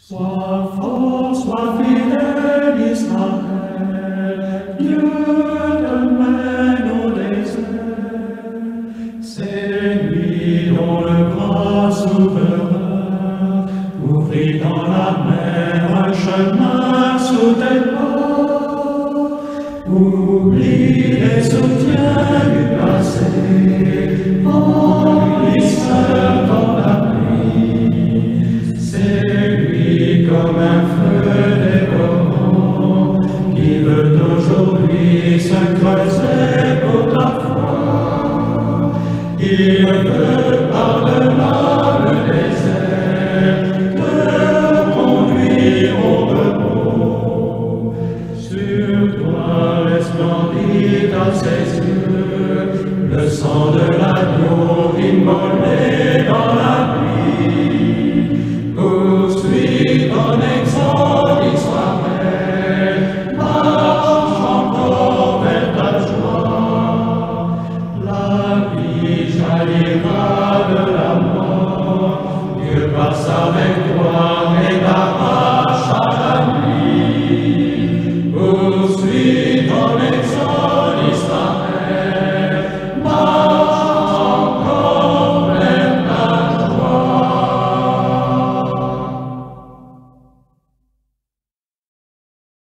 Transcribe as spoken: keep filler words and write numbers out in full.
Sois fort, sois fidèle, Israël, Dieu te mène au désert. C'est lui dont le bras souverain ouvrit dans la mer un chemin sous tes pas. Oublie les soutiens du passé, en glisseur dans la pluie. C'est lui comme un feu dévorant qui veut aujourd'hui se creuser pour ta foi. Il veut par-delà le désert te conduire au repos. Sur toi resplendit à ses yeux le sang de l'agneau immolé dans la pluie. Poursuis ton exode, Israël, marche encore vers ta joie. La vie jaillira de la mort, Dieu passe avec toi.